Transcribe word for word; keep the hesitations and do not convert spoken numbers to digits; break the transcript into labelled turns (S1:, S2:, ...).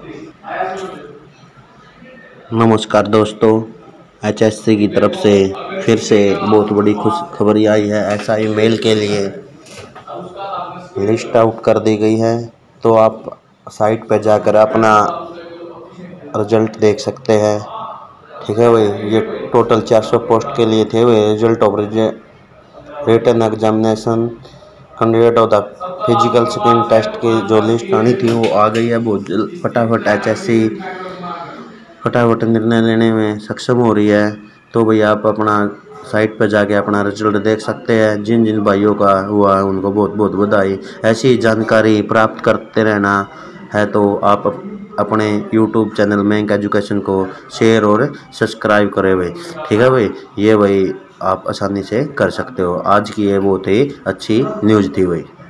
S1: नमस्कार दोस्तों, H S C की तरफ से फिर से बहुत बड़ी खुश खबरी आई है। एस आई मेल के लिए लिस्ट आउट कर दी गई है, तो आप साइट पर जाकर अपना रिजल्ट देख सकते हैं। ठीक है भाई, ये टोटल चार सौ पोस्ट के लिए थे। वे result of written examination candidate of the physical screen test की जो लिस्ट आनी थी वो आ गई है। बहुत फटाफट एच एस सी फटाफट निर्णय लेने में सक्षम हो रही है। तो भैया आप अपना साइट पर जाके अपना रिजल्ट देख सकते हैं। जिन जिन भाइयों का हुआ है उनको बहुत बहुत बधाई। ऐसी जानकारी प्राप्त करते रहना है तो आप अपने यूट्यूब चैनल मेंक एजुकेशन को शेयर और सब्सक्राइब करें भाई। ठीक है भाई, ये भाई आप आसानी से कर सकते हो। आज की ये बहुत ही अच्छी न्यूज़ थी भाई।